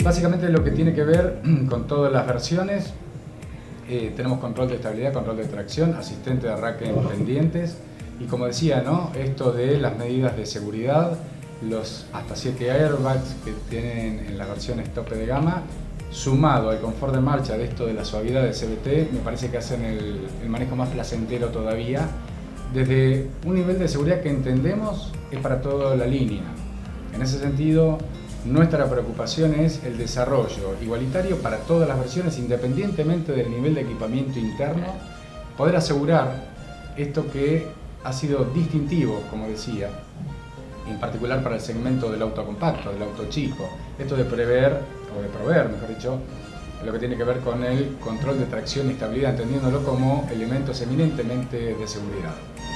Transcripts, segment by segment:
Básicamente lo que tiene que ver con todas las versiones, tenemos control de estabilidad, control de tracción, asistente de arranque en pendientes y como decía, ¿no? Esto de las medidas de seguridad, los hasta 7 airbags que tienen en las versiones tope de gama, sumado al confort de marcha de esto de la suavidad del CVT, me parece que hacen el manejo más placentero todavía, desde un nivel de seguridad que entendemos es para toda la línea. En ese sentido, nuestra preocupación es el desarrollo igualitario para todas las versiones, independientemente del nivel de equipamiento interno, poder asegurar esto que ha sido distintivo, como decía, en particular para el segmento del auto compacto, del auto chico, esto de prever, o de proveer, mejor dicho, lo que tiene que ver con el control de tracción y estabilidad, entendiéndolo como elementos eminentemente de seguridad.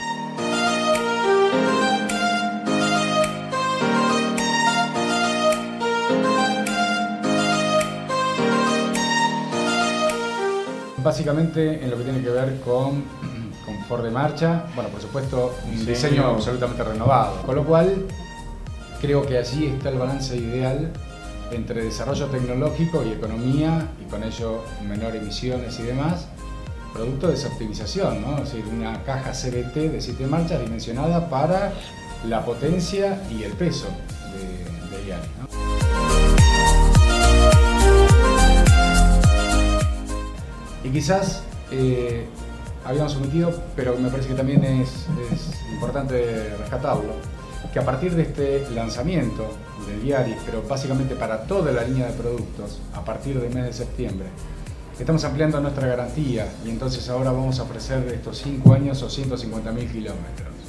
Básicamente en lo que tiene que ver con confort de marcha, bueno, por supuesto, un diseño absolutamente renovado, con lo cual creo que allí está el balance ideal entre desarrollo tecnológico y economía, y con ello menor emisiones y demás, producto de esa optimización, ¿no? Es decir, una caja CVT de 7 marchas dimensionada para la potencia y el peso de Yari, ¿no? Y quizás habíamos omitido, pero me parece que también es importante rescatarlo, que a partir de este lanzamiento del Yaris, pero básicamente para toda la línea de productos, a partir del mes de septiembre, estamos ampliando nuestra garantía y entonces ahora vamos a ofrecer estos 5 años o 150.000 kilómetros.